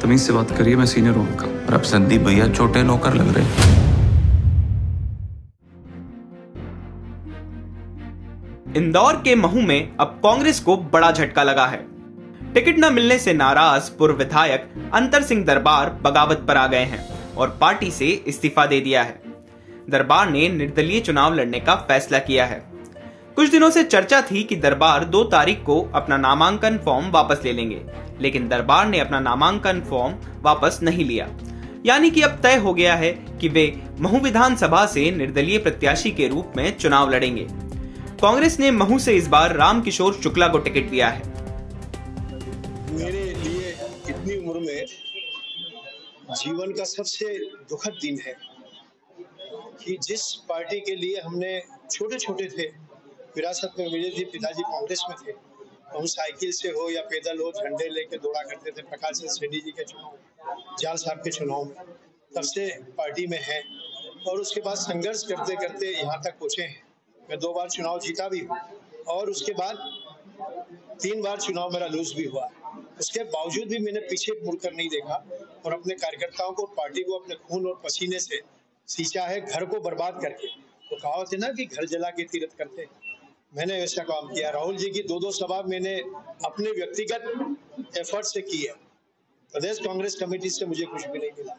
तमीज से बात करिए, मैं सीनियर हूं उनका। और अब संदीप भैया छोटे नौकर लग रहे। इंदौर के महू में अब कांग्रेस को बड़ा झटका लगा है। टिकट न मिलने से नाराज पूर्व विधायक अंतर सिंह दरबार बगावत पर आ गए हैं और पार्टी से इस्तीफा दे दिया है। दरबार ने निर्दलीय चुनाव लड़ने का फैसला किया है। कुछ दिनों से चर्चा थी कि दरबार 2 तारीख को अपना नामांकन फॉर्म वापस ले लेंगे, लेकिन दरबार ने अपना नामांकन फॉर्म वापस नहीं लिया। यानी कि अब तय हो गया है कि वे महू विधानसभा से निर्दलीय प्रत्याशी के रूप में चुनाव लड़ेंगे। कांग्रेस ने महू से इस बार रामकिशोर शुक्ला को टिकट दिया है। मेरे लिए इतनी उम्र में जीवन का सबसे दुखद दिन है कि जिस पार्टी के लिए हमने छोटे छोटे थे, विरासत में मिले थे, पिताजी कांग्रेस में थे, हम साइकिल से हो या पैदल हो झंडे लेके दौड़ा करते थे। प्रकाश सिंह सेठी जी के चुनाव, जाल साहब के चुनाव में, तब से पार्टी में है और उसके बाद संघर्ष करते करते यहाँ तक पहुँचे हैं। मैं 2 बार चुनाव जीता भी हूँ और उसके बाद 3 बार चुनाव मेरा लूज भी हुआ। उसके बावजूद भी मैंने पीछे मुड़कर नहीं देखा और अपने कार्यकर्ताओं को, पार्टी को अपने खून और पसीने से सींचा है, घर को बर्बाद करके। तो कहावत है ना कि घर जला के तीरथ करते, मैंने ऐसा काम किया। राहुल जी की 2 सभा मैंने अपने व्यक्तिगत एफर्ट से की है। प्रदेश कांग्रेस कमेटी से मुझे कुछ भी नहीं मिला।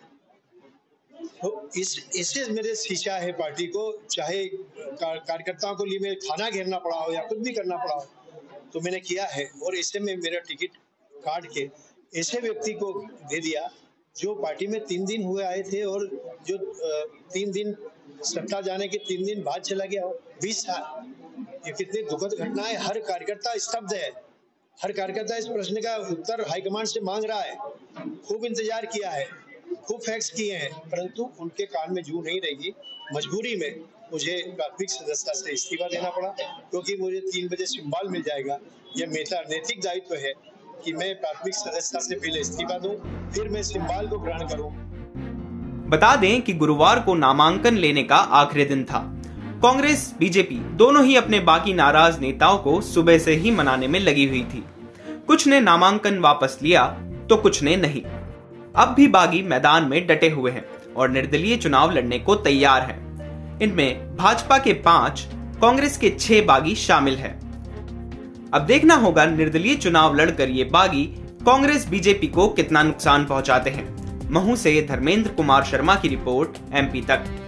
तो इससे मेरे सींचा है पार्टी को, चाहे कार्यकर्ताओं को लिए मैं खाना घेरना पड़ा हो या कुछ भी करना पड़ा हो, तो मैंने किया है। और ऐसे में मेरा टिकट काट के ऐसे व्यक्ति को दे दिया जो पार्टी में 3 दिन हुए आए थे और जो 3 दिन सत्ता जाने के 3 दिन बाद चला गया हो। 20 साल, ये कितनी दुखद घटना है। हर कार्यकर्ता स्तब्ध है, हर कार्यकर्ता इस प्रश्न का उत्तर हाईकमांड से मांग रहा है। खूब इंतजार किया है, खूब फैक्स किए हैं, परंतु उनके कान में जू नहीं रहेगी। मजबूरी में मुझे प्राथमिक सदस्यता से इस्तीफा देना पड़ा, क्योंकि मुझे 3 बजे सिंबल मिल जाएगा। यह मेरा नैतिक दायित्व है कि मैं प्राथमिक सदस्यता से पहले इस्तीफा दूं, फिर मैं सिंबल को ग्रहण करूं। बता दें कि गुरुवार को नामांकन लेने का आखिरी दिन था। कांग्रेस, बीजेपी दोनों ही अपने बाकी नाराज नेताओं को सुबह से ही मनाने में लगी हुई थी। कुछ ने नामांकन वापस लिया तो कुछ ने नहीं। अब भी बागी मैदान में डटे हुए हैं और निर्दलीय चुनाव लड़ने को तैयार हैं। इनमें भाजपा के 5, कांग्रेस के 6 बागी शामिल हैं। अब देखना होगा निर्दलीय चुनाव लड़कर ये बागी कांग्रेस बीजेपी को कितना नुकसान पहुंचाते हैं। महू से धर्मेंद्र कुमार शर्मा की रिपोर्ट, MP तक।